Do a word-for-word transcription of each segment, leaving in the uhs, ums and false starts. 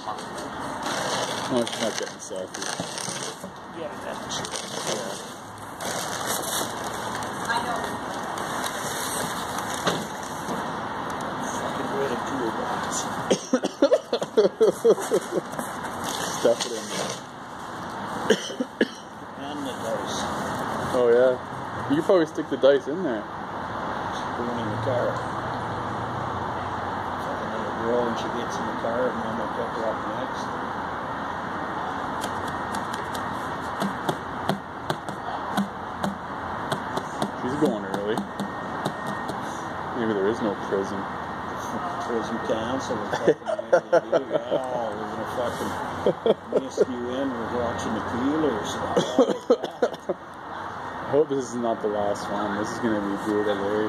No, she's not getting selfies. Yeah, that's true. Yeah. I know. Fucking rid of toolbox. Stuff it in there. And the dice. Oh yeah. You could probably stick the dice in there. Going in the car. Fucking little girl when she gets in the car and then we'll pick her up next. She's going early. Maybe there is no prison. Prison council was fucking making you do. Oh, we're gonna fucking miss you in. We're watching the Peelers. I hope this is not the last one. This is gonna be brutal, eh?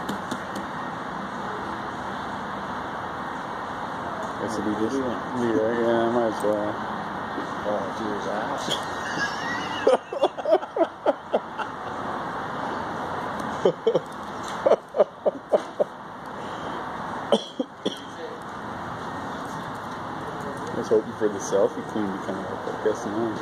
Guess it'll be just, yeah, yeah, might as well. Oh, to his ass. I was hoping for the selfie queen to come up, but I guess not.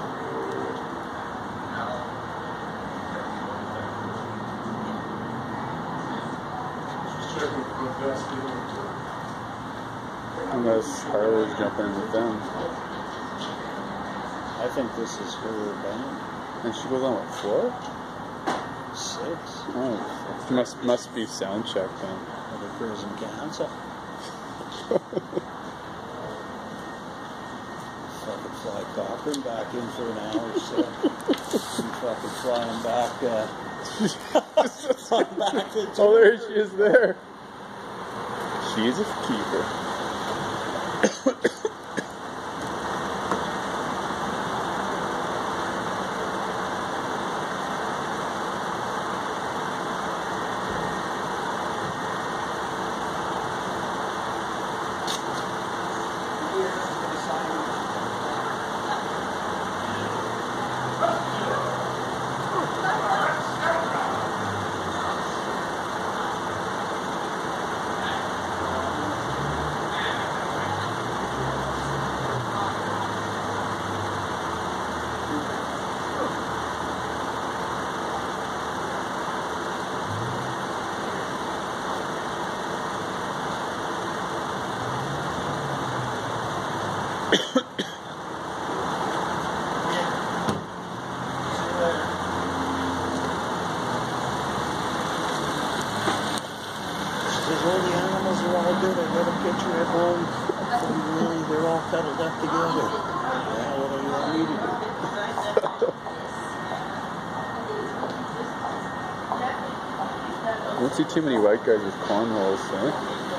Unless Harlow's jumping in with them. I think this is her band. And she goes on what, four? Six. Oh, must must be sound check then. Of the prison council. Fucking fly Cochran back in for an hour, so and fucking flying back. Uh, flying back to oh, there she is. There. She's a keeper. Because all the animals are all good. I got a picture at home. Really, they're all cuddled up together. Yeah, what do you want me to do? I don't see too many white guys with cornrows, eh? Yeah.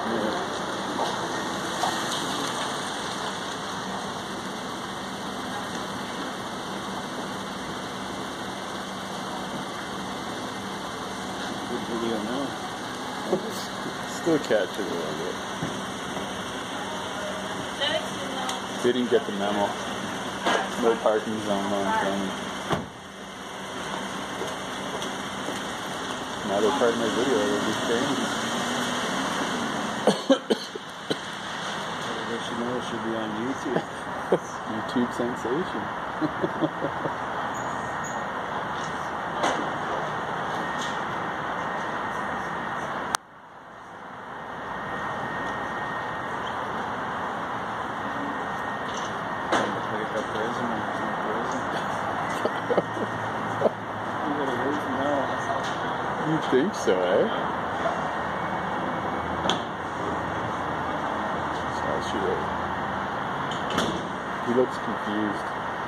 Good video now. Still catch it a little bit. Didn't get the memo. No parking zone on coming. Now they're part of my video, it'll be crazy. I guess you know it should be on YouTube. YouTube sensation. You think so, eh? Sass Jordan. He looks confused.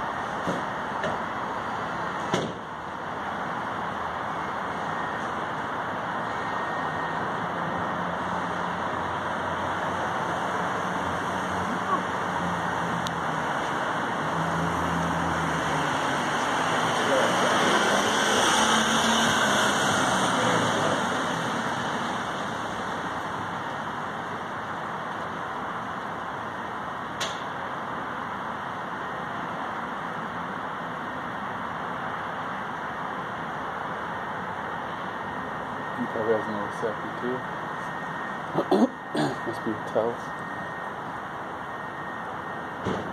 He probably has another second too. Must be a towel.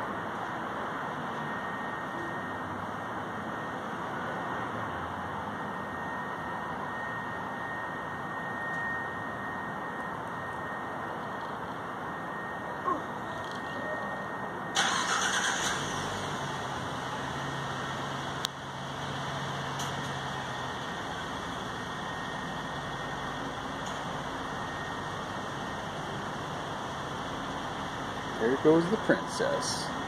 There goes the princess.